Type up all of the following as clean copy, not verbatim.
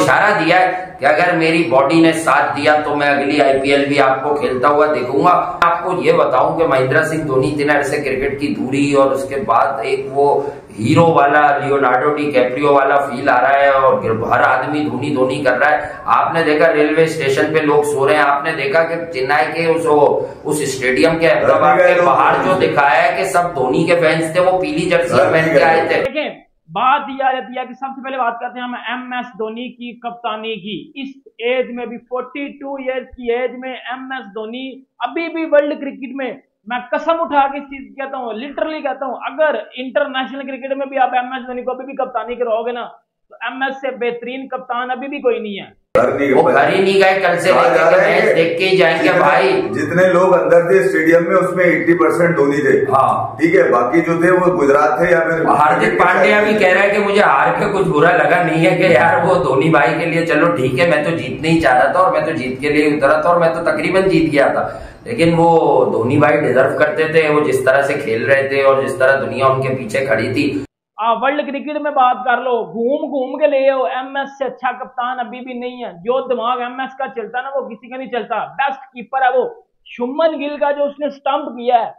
इशारा दिया है कि अगर मेरी बॉडी ने साथ दिया तो मैं अगली आईपीएल भी आपको खेलता हुआ देखूंगा। आपको ये बताऊं कि महेंद्र सिंह धोनी इतने अरसे क्रिकेट की दूरी और उसके बाद एक वो हीरो वाला लियोनार्डो डी कैप्रियो वाला फील आ रहा है और हर आदमी धोनी धोनी कर रहा है। आपने देखा रेलवे स्टेशन पे लोग सो रहे हैं, आपने देखा कि चेन्नई के उस स्टेडियम के अहमदाबाद के बाहर जो दिखाया है कि सब धोनी के फैंस थे, वो पीली जर्सी पहन के आए थे। बात यह आ जाती है कि सबसे पहले बात करते हैं हम एमएस धोनी की कप्तानी की। इस एज में भी 42 इयर्स की एज में एमएस धोनी अभी भी वर्ल्ड क्रिकेट में, मैं कसम उठा के इस चीज कहता हूँ, लिटरली कहता हूँ, अगर इंटरनेशनल क्रिकेट में भी आप एमएस धोनी को अभी भी कप्तानी करवाओगे ना तो एमएस से बेहतरीन कप्तान अभी भी कोई नहीं है। वो घर ही नहीं गए, कल से मैच देख के ही जाएंगे भाई। जितने लोग अंदर थे स्टेडियम में उसमें 80% धोनी थे। हाँ ठीक है, बाकी जो थे वो गुजरात थे या फिर हार्दिक पांड्या भी कह रहा है कि मुझे हार के कुछ बुरा लगा नहीं है कि यार वो धोनी भाई के लिए चलो ठीक है, मैं तो जीतने ही चाह रहा था और मैं तो जीत के लिए उतरा था और मैं तो तकरीबन जीत गया था, लेकिन वो धोनी भाई डिजर्व करते थे। वो जिस तरह से खेल रहे थे और जिस तरह दुनिया उनके पीछे खड़ी थी। वर्ल्ड क्रिकेट में बात कर लो, घूम घूम के ले आओ, एमएस से अच्छा कप्तान अभी भी नहीं है। जो दिमाग एमएस का चलता ना वो किसी का नहीं चलता। बेस्ट कीपर है वो। शुभमन गिल का जो उसने स्टंप किया है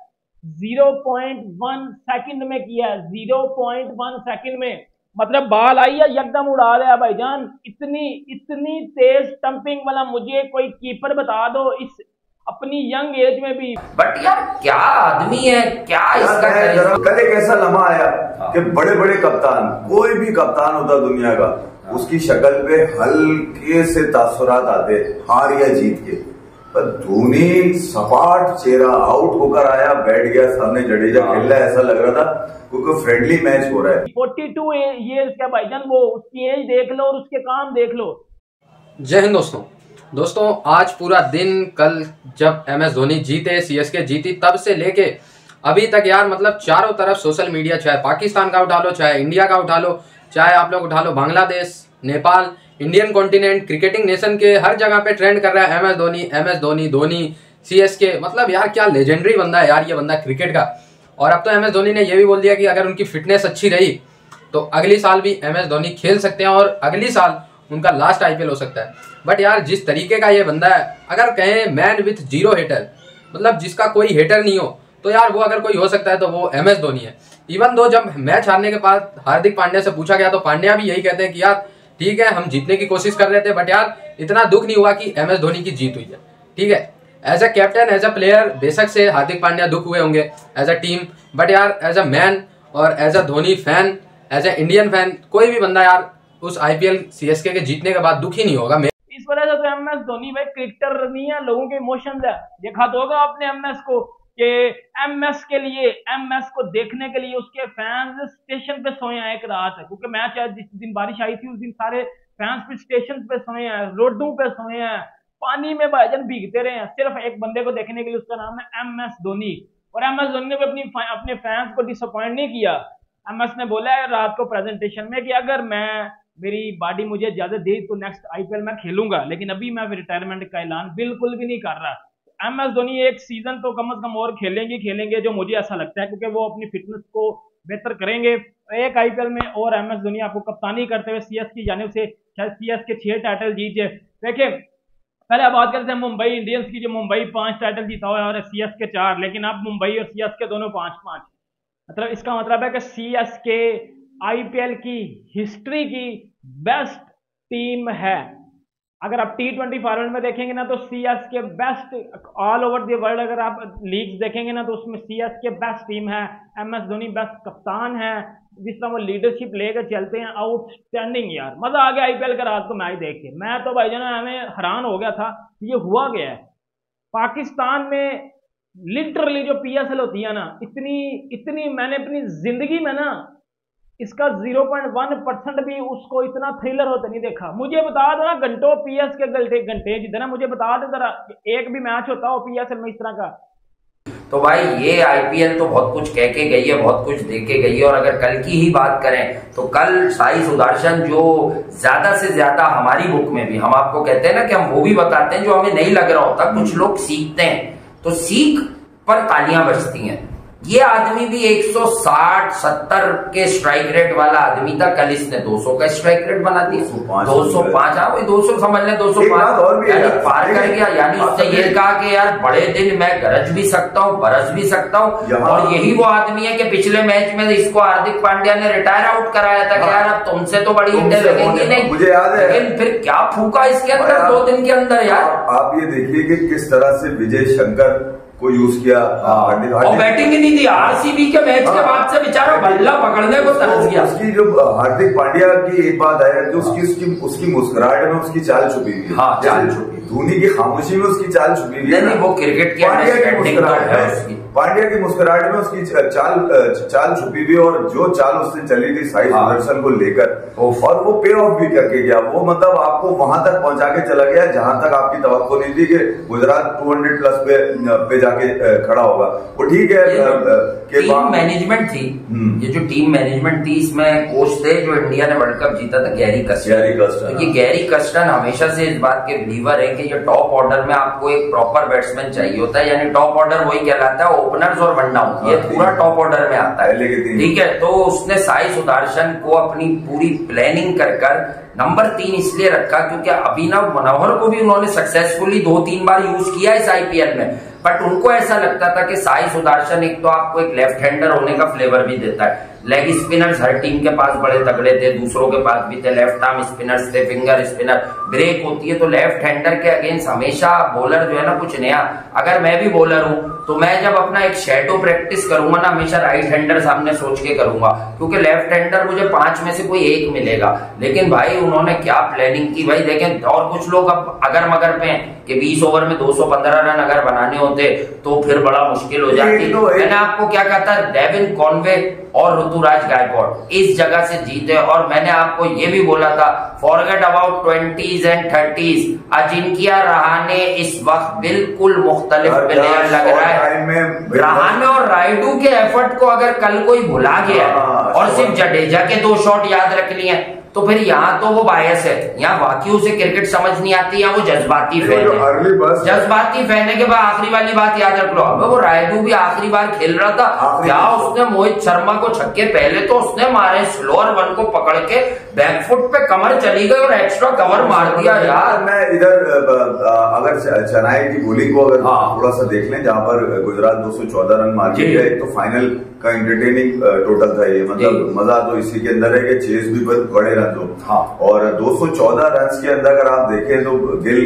0.1 सेकंड में किया है, 0.1 सेकंड में, मतलब बाल आई है एकदम उड़ा दिया भाईजान। इतनी तेज स्टंपिंग वाला मुझे कोई कीपर बता दो इस अपनी यंग एज में भी। बट यार क्या आदमी है, क्या इसका कल एक ऐसा लम्हा आया कि बड़े बड़े कप्तान, कोई भी कप्तान होता दुनिया का, उसकी शक्ल पे हल्के से तासुरात आते हार या जीत के, पर धोनी सपाट चेहरा आउट होकर आया, बैठ गया सामने, जडेजा खेल रहा है, ऐसा लग रहा था क्योंकि फ्रेंडली मैच हो रहा है। 42 ईयर्स का भाईजान, वो उसकी एज देख लो और उसके काम देख लो। जय हिंद दोस्तों, आज पूरा दिन, कल जब एमएस धोनी जीते, सीएसके जीती, तब से लेके अभी तक यार मतलब चारों तरफ सोशल मीडिया, चाहे पाकिस्तान का उठा लो, चाहे इंडिया का उठा लो, चाहे आप लोग उठा लो Bangladesh, Nepal, Indian continent, cricketing nation के हर जगह पे ट्रेंड कर रहा है एमएस धोनी, धोनी सीएसके। मतलब यार क्या लेजेंडरी बंदा है यार ये बंदा क्रिकेट का। और अब तो एमएस धोनी ने यह भी बोल दिया कि अगर उनकी फिटनेस अच्छी रही तो अगली साल भी एमएस धोनी खेल सकते हैं और अगली साल उनका लास्ट आईपीएल हो सकता है। बट यार जिस तरीके का ये बंदा है, अगर कहें मैन विथ जीरो हेटर, मतलब जिसका कोई हेटर नहीं हो, तो यार वो अगर कोई हो सकता है तो वो एमएस धोनी है। इवन दो जब मैच हारने के बाद हार्दिक पांड्या से पूछा गया तो पांड्या भी यही कहते हैं कि यार ठीक है हम जीतने की कोशिश कर रहे थे, बट यार इतना दुख नहीं हुआ कि एमएस धोनी की जीत हुई है। ठीक है, as a captain, as a player बेशक से हार्दिक पांड्या दुख हुए होंगे, एज अ टीम, बट यार एज अ मैन और as a Dhoni fan, as a Indian fan, कोई भी बंदा यार उस आईपीएल सीएसके के जीतने के बाद दुखी नहीं होगा। इस वजह से तो एमएस धोनी भाई क्रिकेटर नहीं है, लोगों के इमोशंस है। देखा तो होगा आपने एमएस को कि एमएस के लिए, एमएस को देखने के लिए उसके फैंस स्टेशन पे सोए हैं एक रात, क्योंकि मैच जिस दिन बारिश आई थी उस दिन सारे फैंस भी स्टेशन पे सोए हैं, रोडों पे सोए हैं, पानी में भाईजान भीगते रहे हैं, सिर्फ एक बंदे को देखने के लिए। उसका नाम है एमएस धोनी। और एमएस धोनी ने भी अपने फैंस को डिसअपॉइंट नहीं किया। एमएस ने बोला है रात को प्रेजेंटेशन में कि अगर मेरी बॉडी मुझे इजाजत दी तो नेक्स्ट आईपीएल मैं खेलूंगा, लेकिन अभी मैं रिटायरमेंट का ऐलान बिल्कुल भी नहीं कर रहा। एमएस धोनी एक सीजन तो कम से कम और खेलेंगे जो मुझे ऐसा लगता है, क्योंकि वो अपनी फिटनेस को बेहतर करेंगे। एक आईपीएल में और एमएस धोनी आपको कप्तानी करते हुए सीएसके की जानिब से शायद सीएसके 6 टाइटल जीते। देखिए पहले बात करते हैं मुंबई इंडियंस की, जो मुंबई 5 टाइटल जीता हुआ है और सीएसके 4, लेकिन अब मुंबई और सीएसके दोनों 5-5। मतलब इसका मतलब है कि सीएसके आईपीएल की हिस्ट्री की बेस्ट टीम है। अगर आप T20 फॉर्मेट में देखेंगे ना तो CSK best, all over the world अगर आप लीग्स देखेंगे ना तो उसमें सीएसके बेस्ट टीम है। एमएस धोनी बेस्ट कप्तान है, जिस तरह वो लीडरशिप लेकर चलते हैं, आउटस्टैंडिंग यार। मजा आ गया आईपीएल का रात को मैच देख के। मैं तो भाईजान हमें हैरान हो गया था ये हुआ गया है। पाकिस्तान में लिटरली जो पीएसएल होती है ना, इतनी मैंने अपनी जिंदगी में ना इसका 0.1% भी उसको इतना थ्रिलर होता नहीं देखा। मुझे बता दो ना घंटों पीएस के घंटे जितना, मुझे बता दो जरा एक भी मैच होता हो पीएसएल में इस तरह का। तो भाई ये आईपीएल तो बहुत कुछ कह के गई है, बहुत कुछ दे के गई है। और अगर कल की ही बात करें तो कल साई सुदर्शन जो ज्यादा से ज्यादा हमारी बुक में भी, हम आपको कहते हैं ना कि हम वो भी बताते हैं जो हमें नहीं लग रहा होता। कुछ लोग सीखते हैं तो सीख पर तालियां बजती हैं। ये आदमी भी 160-70 के स्ट्राइक रेट वाला आदमी था, कल इसने 200 का स्ट्राइक रेट बना दिया। 205, हाँ वही 200 समझ ले, 205 यानी पार कर गया। यानी उसने ये कहा कि यार बड़े दिन मैं गरज भी सकता हूँ, बरस भी सकता हूँ। और यही वो आदमी है कि पिछले मैच में इसको हार्दिक पांड्या ने रिटायर आउट कराया था कि यार अब तुमसे तो बड़ी हिटें लगेंगी नहीं, मुझे याद है। लेकिन फिर क्या फूका इसके अंदर 2 दिन के अंदर यार। आप ये देखिए कि किस तरह से विजय शंकर को यूज किया। और बैटिंग ही नहीं दी। आरसीबी के मैच के बाद से बेचारा बल्ला पकड़ने को तरस गया। उसकी जो हार्दिक पांड्या की एक बात है कि उसकी मुस्कुराहट में उसकी चाल छुपी हुई है। हाँ, चाल छुपी। धोनी की खामोशी में उसकी चाल छुपी हुई है। नहीं, वो क्रिकेट की पांड्या की मुस्कुराहट में उसकी चाल छुपी हुई, और जो चाल उससे चली थी साई सुदर्शन को लेकर, और वो पे ऑफ भी करके गया। वो मतलब आपको वहां तक पहुंचा के चला गया जहां तक आपकी तवक्को नहीं थी कि गुजरात 200 प्लस पे जाके खड़ा होगा। वो ठीक है। टीम मैनेजमेंट थी, ये जो टीम मैनेजमेंट थी, इसमें कोच थे जो इंडिया ने वर्ल्ड कप जीता था, गैरी कस्टन। तो ये गैरी कस्टन हमेशा से इस बात के बिलीवर है कि ये टॉप ऑर्डर में आपको एक प्रॉपर बैट्समैन चाहिए होता है। यानी टॉप ऑर्डर वही कहलाता है, ओपनर्स और वन डाउन, ये पूरा टॉप ऑर्डर में आता है। ठीक है, तो उसने साई सुदर्शन को अपनी पूरी प्लानिंग कर नंबर 3 इसलिए रखा क्योंकि अभिनव मनोहर को भी उन्होंने सक्सेसफुली 2-3 बार यूज किया इस आईपीएल में। बट उनको ऐसा लगता था कि साई सुदर्शन एक तो आपको एक लेफ्ट हैंडर होने का फ्लेवर भी देता है। लेग स्पिनर्स हर टीम के पास बड़े तगड़े थे, दूसरों के पास भी थे, लेफ्ट आर्म स्पिनर्स थे, फिंगर स्पिनर, ब्रेक होती है। तो लेफ्ट हैंडर के अगेंस्ट हमेशा बॉलर जो है ना कुछ नया, अगर मैं भी बॉलर हूं तो मैं जब अपना एक शैडो प्रैक्टिस करूंगा ना, हमेशा राइट हैंडर सामने सोच के करूंगा, क्योंकि लेफ्ट हैंडर मुझे 5 में से कोई एक मिलेगा। लेकिन भाई उन्होंने क्या प्लानिंग की भाई देखें। और कुछ लोग अब अगर मगर पे कि 20 ओवर में 215 रन अगर बनाने होते तो फिर बड़ा मुश्किल हो जाती। मैंने आपको क्या कहा था, डेविन कॉनवे और ऋतुराज गायकवाड़ इस जगह से जीते। और मैंने आपको ये भी बोला था, forget about 20s and 30s, Ajinkya Rahane इस वक्त बिल्कुल मुख्तलिफ प्लेयर लग रहा है। रहाणे और रायडू के एफर्ट को अगर कल कोई भुला गया और सिर्फ जडेजा के 2 शॉट याद रख लिए तो फिर यहाँ तो वो बायस है, यहाँ वाकई उसे क्रिकेट समझ नहीं आती, या वो जज्बाती फैन है। जज्बाती फैन है के बाद आखिरी वाली बात याद रख लो, वो रायडू भी आखिरी बार खेल रहा था, क्या उसने मोहित शर्मा को छक्के, पहले तो उसने मारे स्लोअर 1 को पकड़ के बैकफुट पे कमर चली गई और एक्स्ट्रा कवर मार दिया। यार मैं इधर अगर चेन्नई की बॉलिंग को अगर थोड़ा सा देख लें, जहां पर गुजरात 214 रन मार के गए, तो फाइनल का एंटरटेनिंग टोटल था ये। मतलब मजा तो इसी के अंदर है कि चेस भी बड़े रन हो। और 214 रन के अंदर अगर आप देखें तो गिल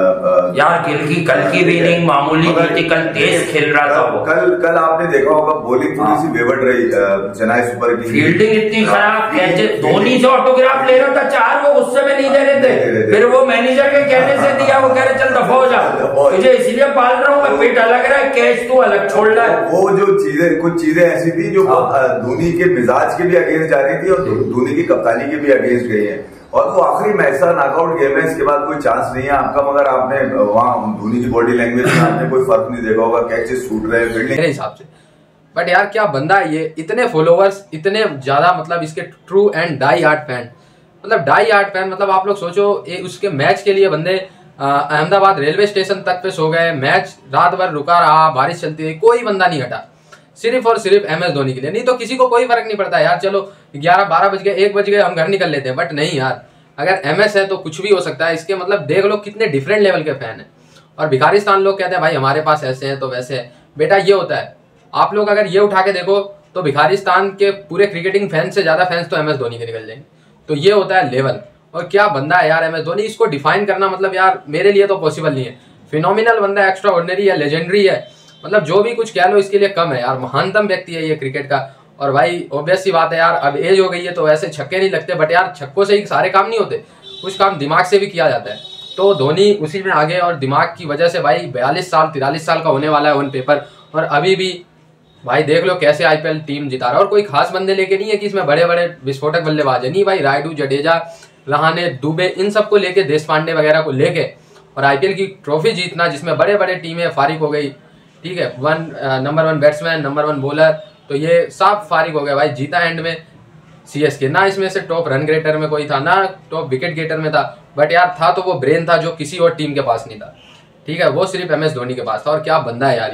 की कल की भी इनिंग मामूली थी, कल तेज खेल रहा था वो। कल आपने देखा होगा बॉलिंग थोड़ी सी बेवट रही चेन्नई सुपर की, फील्डिंग इतनी खराब, धोनी से ऑटोग्राफ ले रहा था 4, वो गुस्से में नहीं दे रहे थे, फिर वो मैनेजर के कहने से दिया, वो कह रहे चल दफा हो जा, तुझे इसलिए पाल रहा हूँ मैं, पेट अलग रहा है, कैच तू अलग छोड़ रहा है। वो जो चीजें, कुछ चीजें ऐसी थी जो धोनी के मिजाज के भी अगेंस्ट जा रही थी और धोनी की कप्तानी के भी अगेंस्ट गई है। और वो आखिरी मैच था, नॉकआउट गेम है, इसके बाद कोई चांस नहीं है आपका। मगर आपने वहां धोनी की बॉडी लैंग्वेज में आपने कोई फर्क नहीं देखा होगा, कैचेस छूट रहे हैं मेरे हिसाब से। बट यार क्या बंदा है ये, इतने फॉलोअर्स, इतने ज्यादा, मतलब इसके true and die hard fan, मतलब डाई हार्ड फैन। मतलब आप लोग सोचो, उसके मैच के लिए बंदे अहमदाबाद रेलवे स्टेशन तक पे सो गए, मैच रात भर रुका रहा, बारिश चलती रही, कोई बंदा नहीं हटा, सिर्फ और सिर्फ MS धोनी के लिए। नहीं तो किसी को कोई फर्क नहीं पड़ता यार, चलो 11-12 बज गए, 1 बज गए, हम घर निकल लेते हैं। बट नहीं यार, अगर MS है तो कुछ भी हो सकता है। इसके मतलब देख लो कितने डिफरेंट लेवल के फैन है। और भिखारिस्तान लोग कहते हैं भाई हमारे पास ऐसे हैं तो वैसे है, बेटा ये होता है। आप लोग अगर ये उठा के देखो तो भिखारिस्तान के पूरे क्रिकेटिंग फैंस से ज्यादा फैंस तो MS धोनी के निकल जाएंगे। तो ये होता है लेवल। और क्या बंदा है यार MS धोनी, इसको डिफाइन करना मतलब यार मेरे लिए तो पॉसिबल नहीं है। फिनोमिनल बंदा, एक्स्ट्रा ऑर्डिनरी है, लेजेंडरी है, मतलब जो भी कुछ कह लो इसके लिए कम है यार। महानतम व्यक्ति है ये क्रिकेट का। और भाई ऑब्वियस सी बात है यार, अब एज हो गई है तो वैसे छक्के नहीं लगते, बट यार छक्कों से ही सारे काम नहीं होते, कुछ काम दिमाग से भी किया जाता है। तो धोनी उसी में आगे, और दिमाग की वजह से भाई 42 साल 43 साल का होने वाला है ऑन पेपर, और अभी भी भाई देख लो कैसे IPL टीम जिता रहा है। और कोई खास बंदे लेके नहीं है कि इसमें बड़े बड़े विस्फोटक बल्लेबाज है, नहीं भाई, रायडू, जडेजा, रहाणे, दुबे, इन सबको लेके, देश पांडे वगैरह को लेके और IPL की ट्रॉफी जीतना, जिसमें बड़े बड़े टीमें, फारिक हो गई, ठीक है, नंबर 1 बैट्समैन, नंबर 1 बॉलर, तो ये सब फारिक हो गया भाई। जीता एंड में CSK, ना इसमें से टॉप रन गेटर में कोई था, ना टॉप विकेट गेटर में था, बट यार था तो वो ब्रेन था जो किसी और टीम के पास नहीं था, ठीक है, वो सिर्फ MS धोनी के पास था। और क्या बंदा है यार ये,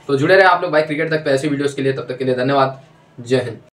तो जुड़े रहे आप लोग भाई क्रिकेट तक पे ऐसी वीडियोस के लिए। तब तक के लिए धन्यवाद। जय हिंद।